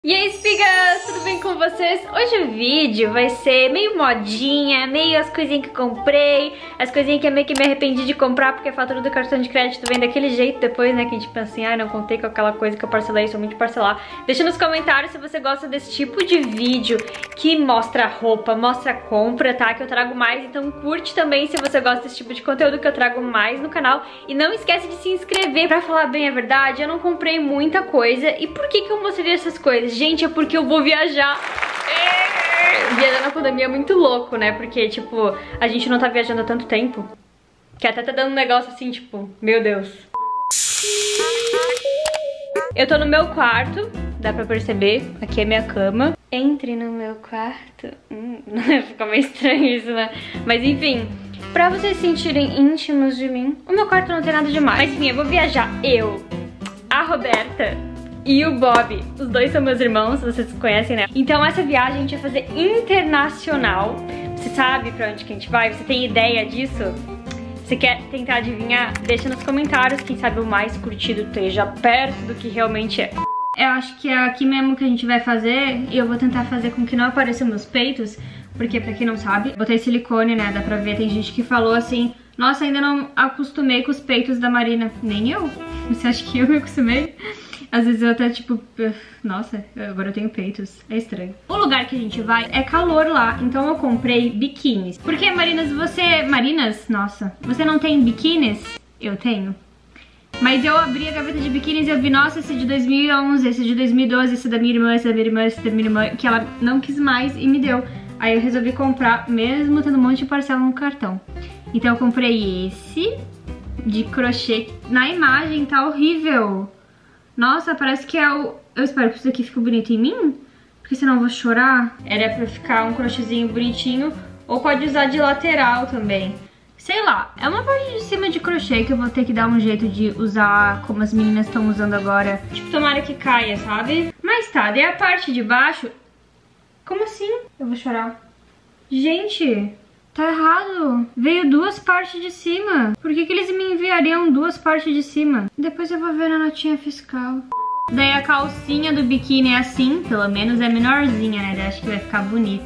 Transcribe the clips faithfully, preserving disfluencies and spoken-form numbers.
E aí, espigas, tudo bem com vocês? Hoje o vídeo vai ser meio modinha, meio as coisinhas que comprei, as coisinhas que eu meio que me arrependi de comprar porque a fatura do cartão de crédito vem daquele jeito depois, né? Que a gente pensa assim, ah, não contei com aquela coisa que eu parcelei, somente parcelar. Deixa nos comentários se você gosta desse tipo de vídeo que mostra roupa, mostra compra, tá? Que eu trago mais, então curte também se você gosta desse tipo de conteúdo que eu trago mais no canal. E não esquece de se inscrever. Pra falar bem a verdade, eu não comprei muita coisa. E por que que eu mostrei essas coisas? Gente, é porque eu vou viajar. Viajar na pandemia é muito louco, né? Porque, tipo, a gente não tá viajando há tanto tempo que até tá dando um negócio assim, tipo, meu Deus. Eu tô no meu quarto, dá pra perceber. Aqui é minha cama. Entre no meu quarto. Hum, ficou meio estranho isso, né? Mas enfim, pra vocês se sentirem íntimos de mim, o meu quarto não tem nada demais. Mas enfim, eu vou viajar. Eu, a Roberta e o Bob, os dois são meus irmãos, vocês conhecem, né? Então essa viagem a gente vai fazer internacional. Você sabe pra onde que a gente vai? Você tem ideia disso? Você quer tentar adivinhar? Deixa nos comentários, quem sabe o mais curtido esteja perto do que realmente é. Eu acho que é aqui mesmo que a gente vai fazer, e eu vou tentar fazer com que não apareçam meus peitos, porque pra quem não sabe, botei silicone, né? Dá pra ver, tem gente que falou assim, nossa, ainda não acostumei com os peitos da Marina. Nem eu. Você acha que eu me acostumei? Às vezes eu até tipo, nossa, agora eu tenho peitos, é estranho. O lugar que a gente vai é calor lá, então eu comprei biquínis. Porque, Marinas, você... Marinas? Nossa, você não tem biquínis? Eu tenho. Mas eu abri a gaveta de biquínis e eu vi, nossa, esse de dois mil e onze, esse de dois mil e doze, esse da minha irmã, esse da minha irmã, esse da minha irmã, que ela não quis mais e me deu. Aí eu resolvi comprar, mesmo tendo um monte de parcela no cartão. Então eu comprei esse de crochê. Na imagem tá horrível. Nossa, parece que é o... Eu espero que isso aqui fique bonito em mim, porque senão eu vou chorar. Era pra ficar um crochêzinho bonitinho, ou pode usar de lateral também. Sei lá, é uma parte de cima de crochê que eu vou ter que dar um jeito de usar como as meninas estão usando agora. Tipo, tomara que caia, sabe? Mas tá, daí a parte de baixo... Como assim? Eu vou chorar. Gente... Tá errado. Veio duas partes de cima. Por que que eles me enviariam duas partes de cima? Depois eu vou ver na notinha fiscal. Daí a calcinha do biquíni é assim. Pelo menos é menorzinha, né? Daí acho que vai ficar bonito.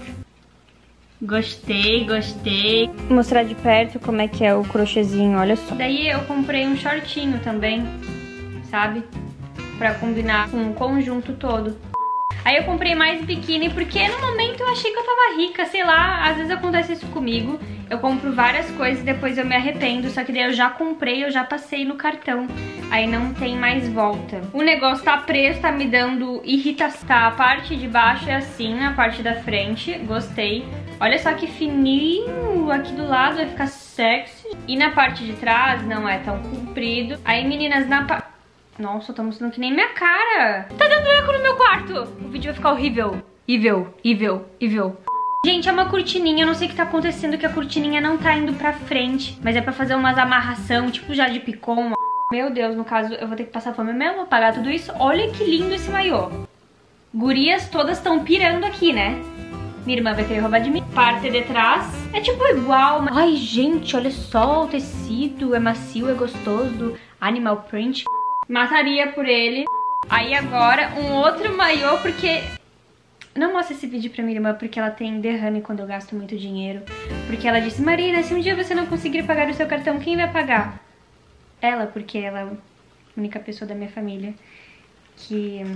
Gostei, gostei. Vou mostrar de perto como é que é o crochêzinho, olha só. Daí eu comprei um shortinho também, sabe? Pra combinar com o conjunto todo. Aí eu comprei mais biquíni porque no momento eu achei que eu tava rica, sei lá, às vezes acontece isso comigo. Eu compro várias coisas e depois eu me arrependo, só que daí eu já comprei, eu já passei no cartão. Aí não tem mais volta. O negócio tá preso, tá me dando irritação. Tá, a parte de baixo é assim, a parte da frente, gostei. Olha só que fininho, aqui do lado vai ficar sexy. E na parte de trás não é tão comprido. Aí meninas, na parte... Nossa, tá mostrando que nem minha cara. Tá dando eco no meu quarto. O vídeo vai ficar horrível. Horrível, horrível, horrível. Gente, é uma cortininha. Eu não sei o que tá acontecendo, que a cortininha não tá indo pra frente. Mas é pra fazer umas amarração, tipo já de picom. Meu Deus, no caso, eu vou ter que passar fome mesmo, apagar tudo isso. Olha que lindo esse maiô. Gurias todas estão pirando aqui, né? Minha irmã vai querer roubar de mim. Parte de trás é tipo igual. Mas... Ai, gente, olha só o tecido. É macio, é gostoso. Animal print. Mataria por ele. Aí agora um outro maiô, porque... Não mostra esse vídeo pra minha irmã porque ela tem derrame quando eu gasto muito dinheiro. Porque ela disse, Marina, se um dia você não conseguir pagar o seu cartão, quem vai pagar? Ela, porque ela é a única pessoa da minha família que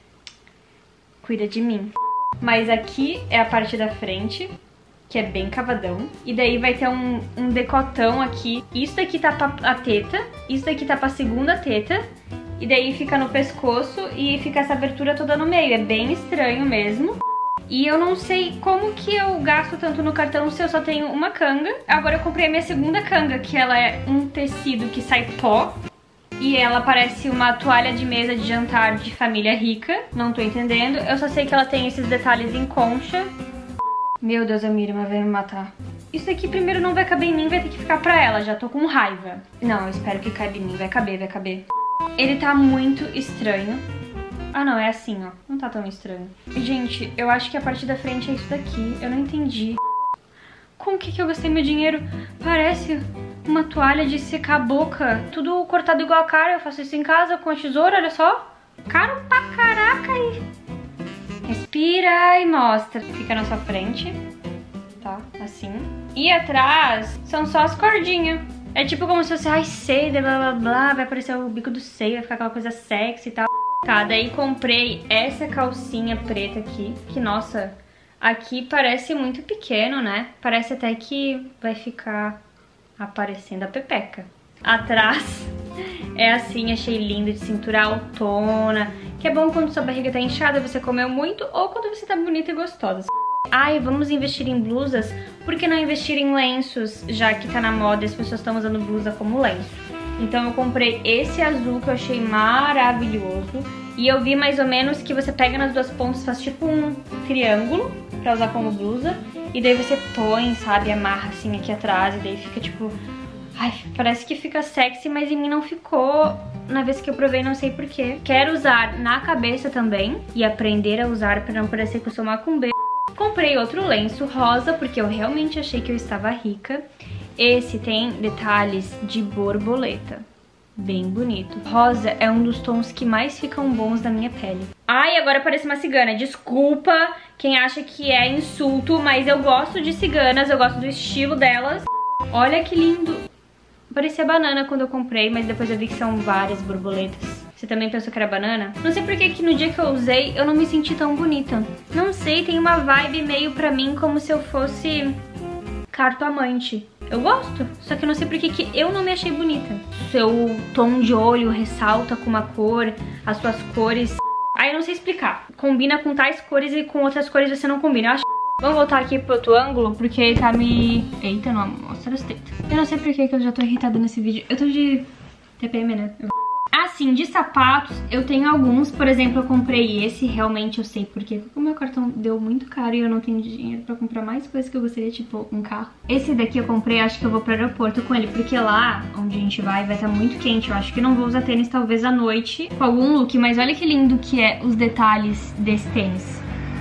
cuida de mim. Mas aqui é a parte da frente, que é bem cavadão. E daí vai ter um, um decotão aqui. Isso daqui tá pra a teta, isso daqui tá pra segunda teta. E daí fica no pescoço e fica essa abertura toda no meio. É bem estranho mesmo. E eu não sei como que eu gasto tanto no cartão se eu só tenho uma canga. Agora eu comprei a minha segunda canga, que ela é um tecido que sai pó. E ela parece uma toalha de mesa de jantar de família rica. Não tô entendendo. Eu só sei que ela tem esses detalhes em concha. Meu Deus, a minha irmã vai me matar. Isso aqui primeiro não vai caber em mim, vai ter que ficar pra ela. Já tô com raiva. Não, eu espero que caiba em mim. Vai caber, vai caber. Ele tá muito estranho. Ah, não, é assim, ó. Não tá tão estranho. Gente, eu acho que a parte da frente é isso daqui. Eu não entendi. Com que que eu gastei meu dinheiro? Parece uma toalha de secar a boca. Tudo cortado igual a cara. Eu faço isso em casa com a tesoura, olha só. Caro pra caraca aí. Respira e mostra. Fica na sua frente, tá? Assim. E atrás são só as cordinhas. É tipo como se fosse, ai, sei, blá blá blá, vai aparecer o bico do seio, vai ficar aquela coisa sexy e tal. Tá, daí comprei essa calcinha preta aqui, que, nossa, aqui parece muito pequeno, né? Parece até que vai ficar aparecendo a pepeca. Atrás é assim, achei lindo, de cintura autona, que é bom quando sua barriga tá inchada, você comeu muito, ou quando você tá bonita e gostosa. Ai, vamos investir em blusas? Por que não investir em lenços, já que tá na moda e as pessoas estão usando blusa como lenço? Então eu comprei esse azul que eu achei maravilhoso. E eu vi mais ou menos que você pega nas duas pontas, faz tipo um triângulo pra usar como blusa. E daí você põe, sabe, amarra assim aqui atrás e daí fica tipo... Ai, parece que fica sexy, mas em mim não ficou na vez que eu provei, não sei porquê. Quero usar na cabeça também e aprender a usar pra não parecer que eu sou macumbeira. Comprei outro lenço rosa, porque eu realmente achei que eu estava rica. Esse tem detalhes de borboleta. Bem bonito. Rosa é um dos tons que mais ficam bons na minha pele. Ai, agora parece uma cigana. Desculpa quem acha que é insulto, mas eu gosto de ciganas, eu gosto do estilo delas. Olha que lindo. Parecia banana quando eu comprei, mas depois eu vi que são várias borboletas. Você também pensou que era banana? Não sei porque que no dia que eu usei eu não me senti tão bonita. Não sei, tem uma vibe meio pra mim como se eu fosse cartomante. Eu gosto, só que eu não sei porque que eu não me achei bonita. Seu tom de olho ressalta com uma cor, as suas cores... Aí eu não sei explicar. Combina com tais cores e com outras cores você não combina. Eu acho... Vamos voltar aqui pro outro ângulo, porque ele tá me... Eita, não, mostra as tetas. Eu não sei porque que eu já tô irritada nesse vídeo. Eu tô de T P M, né? Eu... Assim, de sapatos, eu tenho alguns. Por exemplo, eu comprei esse, realmente eu sei porque o meu cartão deu muito caro e eu não tenho dinheiro pra comprar mais coisas que eu gostaria, tipo um carro. Esse daqui eu comprei, acho que eu vou pro aeroporto com ele, porque lá onde a gente vai, vai estar muito quente. Eu acho que não vou usar tênis talvez à noite com algum look, mas olha que lindo que é os detalhes desse tênis.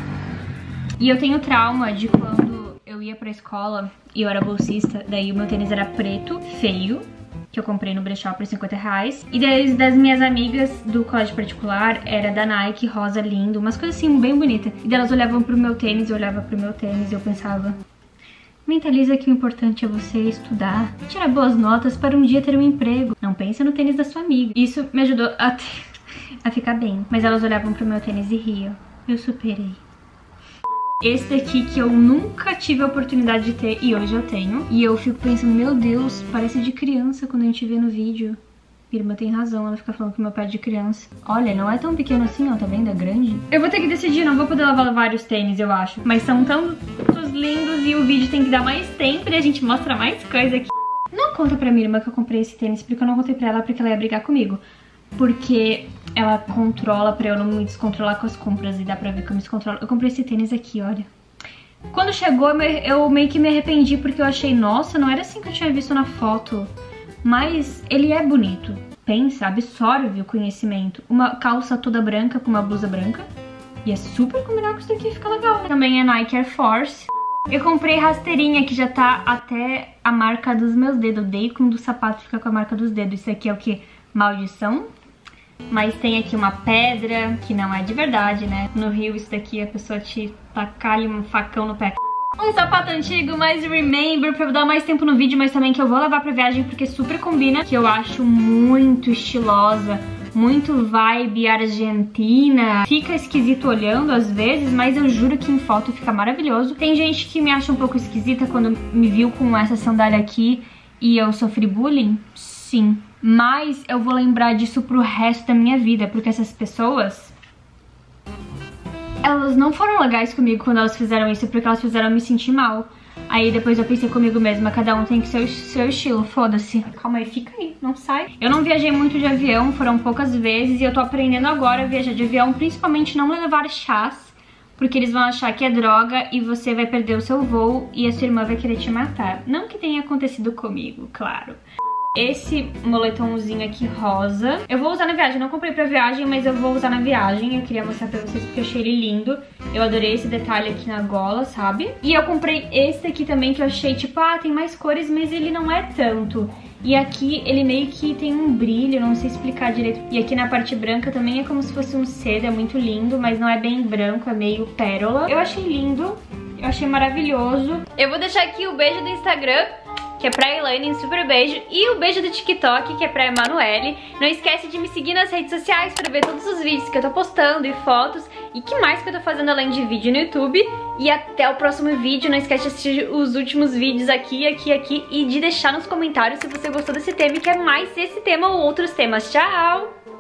E eu tenho trauma de quando eu ia pra escola e eu era bolsista, daí o meu tênis era preto, feio, que eu comprei no brechó por cinquenta reais. E daí das minhas amigas do colégio particular, era da Nike, rosa lindo, umas coisas assim bem bonitas. E daí elas olhavam pro meu tênis, eu olhava pro meu tênis e eu pensava... Mentaliza que o importante é você estudar, tirar boas notas para um dia ter um emprego. Não pensa no tênis da sua amiga. Isso me ajudou a, ter, a ficar bem. Mas elas olhavam pro meu tênis e riam. Eu superei. Esse daqui que eu nunca tive a oportunidade de ter e hoje eu tenho. E eu fico pensando, meu Deus, parece de criança quando a gente vê no vídeo. Minha irmã tem razão, ela fica falando que meu pé é de criança. Olha, não é tão pequeno assim, ó, tá vendo? É grande. Eu vou ter que decidir, não vou poder lavar vários tênis, eu acho. Mas são tantos lindos e o vídeo tem que dar mais tempo e a gente mostra mais coisa aqui. Não conta pra minha irmã que eu comprei esse tênis, porque eu não contei pra ela porque ela ia brigar comigo. Porque ela controla pra eu não me descontrolar com as compras e dá pra ver que eu me descontrolo. Eu comprei esse tênis aqui, olha. Quando chegou, eu meio que me arrependi porque eu achei, nossa, não era assim que eu tinha visto na foto. Mas ele é bonito. Pensa, absorve o conhecimento. Uma calça toda branca com uma blusa branca. E é super combinar com isso daqui, fica legal. Também é Nike Air Force. Eu comprei rasteirinha que já tá até a marca dos meus dedos. Eu odeio quando o sapato fica com a marca dos dedos. Isso aqui é o que? Maldição. Mas tem aqui uma pedra, que não é de verdade, né? No Rio, isso daqui, a pessoa te tacar-lhe um facão no pé. Um sapato antigo, mais Remember, pra dar mais tempo no vídeo, mas também que eu vou levar pra viagem porque super combina. Que eu acho muito estilosa, muito vibe argentina. Fica esquisito olhando às vezes, mas eu juro que em foto fica maravilhoso. Tem gente que me acha um pouco esquisita quando me viu com essa sandália aqui e eu sofri bullying. Sim. Mas eu vou lembrar disso pro resto da minha vida, porque essas pessoas... Elas não foram legais comigo quando elas fizeram isso, porque elas fizeram me sentir mal. Aí depois eu pensei comigo mesma, cada um tem que ser o seu estilo, foda-se. Calma aí, fica aí, não sai. Eu não viajei muito de avião, foram poucas vezes, e eu tô aprendendo agora a viajar de avião, principalmente não levar chás, porque eles vão achar que é droga e você vai perder o seu voo e a sua irmã vai querer te matar. Não que tenha acontecido comigo, claro. Esse moletomzinho aqui rosa. Eu vou usar na viagem, não comprei pra viagem, mas eu vou usar na viagem. Eu queria mostrar pra vocês porque eu achei ele lindo. Eu adorei esse detalhe aqui na gola, sabe? E eu comprei esse aqui também que eu achei tipo, ah, tem mais cores, mas ele não é tanto. E aqui ele meio que tem um brilho, não sei explicar direito. E aqui na parte branca também é como se fosse um seda, é muito lindo, mas não é bem branco, é meio pérola. Eu achei lindo, eu achei maravilhoso. Eu vou deixar aqui o beijo do Instagram, que é pra Elaine, super beijo, e o beijo do TikTok, que é pra Emanuele. Não esquece de me seguir nas redes sociais pra ver todos os vídeos que eu tô postando e fotos, e que mais que eu tô fazendo além de vídeo no YouTube. E até o próximo vídeo, não esquece de assistir os últimos vídeos aqui, aqui, aqui, e de deixar nos comentários se você gostou desse tema e quer mais esse tema ou outros temas. Tchau!